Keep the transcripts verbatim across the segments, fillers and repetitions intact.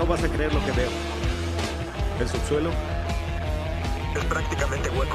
vas a creer lo que veo. El subsuelo es prácticamente hueco.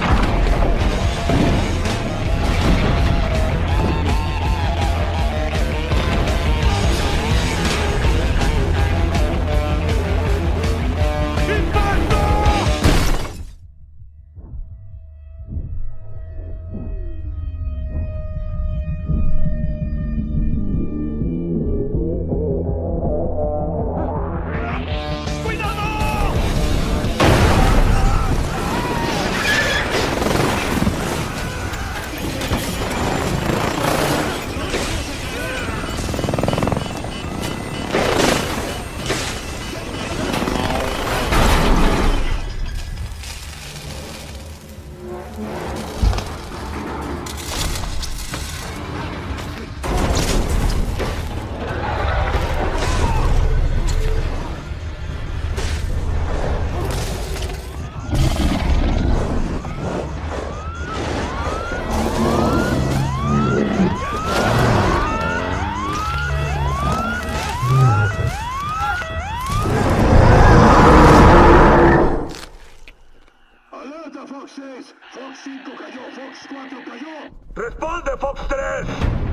Fox seis, Fox cinco cayó, Fox cuatro cayó. ¡Responde, Fox tres!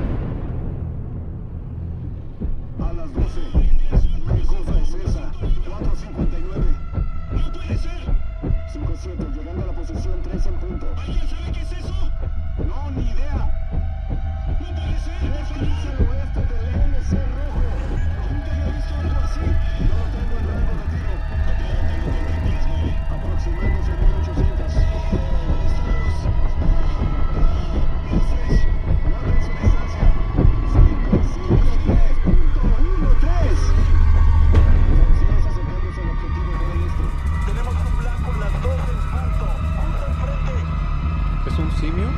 A las doce. ¿Qué cosa es esa? cuatro cincuenta y nueve. ¡No puede ser! cinco siete, llegando a la posición tres en punto. ¿Alguien sabe qué es eso? No, ni idea. ¡No puede ser! ¡Por Es favor! al oeste del M C rojo. Nunca había visto algo así. No lo tengo en rango de tiro. Apárate, lo reemplazaré. Aproximándose a mil ochocientos. ¿es un simio?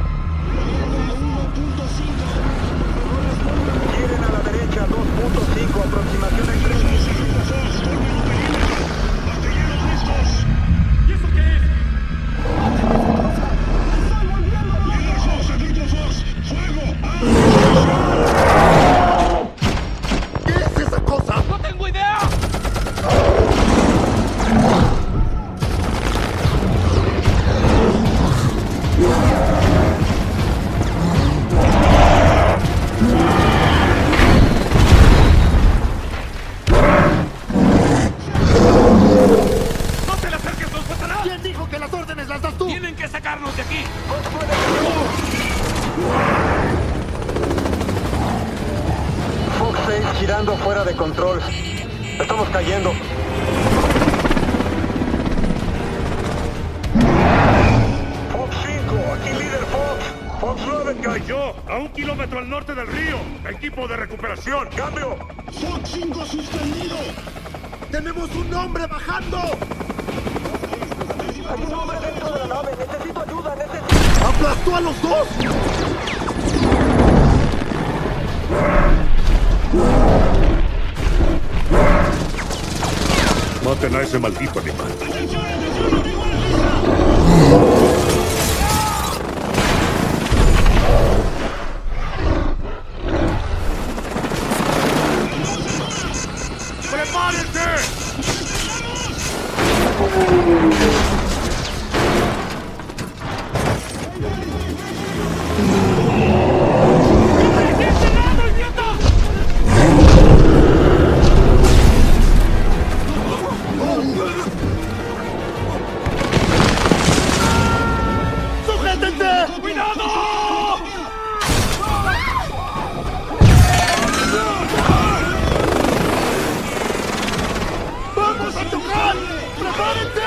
Quieren a la derecha, dos punto cinco, aproximación en tres. ¿Y eso qué es? ¡Líder Fox, efecto Fox! ¡Fuego! ¿Qué es esa cosa? ¡No tengo idea! ¡No te le acerques, nos matará! ¿Quién dijo que las órdenes las das tú? ¡Tienen que sacarnos de aquí! Fox seis girando fuera de control. Estamos cayendo. Fox cinco, aquí líder Fox. Fox nueve cayó a un kilómetro al norte del río. Equipo de recuperación. Cambio. ¡Fox cinco suspendido! ¡Tenemos un hombre bajando! Hay un hombre dentro de la nave. Necesito ayuda, necesito... ¡Aplastó a los dos! Maten a ese maldito animal. ¡Atención, atención! ¡No tengo la lista! ¡Vamos a tocar! ¡Prepárense!